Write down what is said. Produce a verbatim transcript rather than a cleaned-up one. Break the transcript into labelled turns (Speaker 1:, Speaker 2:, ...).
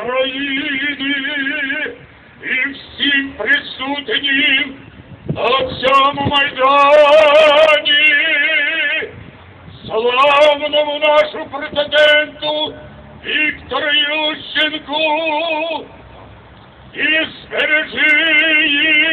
Speaker 1: країни і всім присутнім на цьому майдані, славному нашу президенту Віктору Ющенку, і збережи її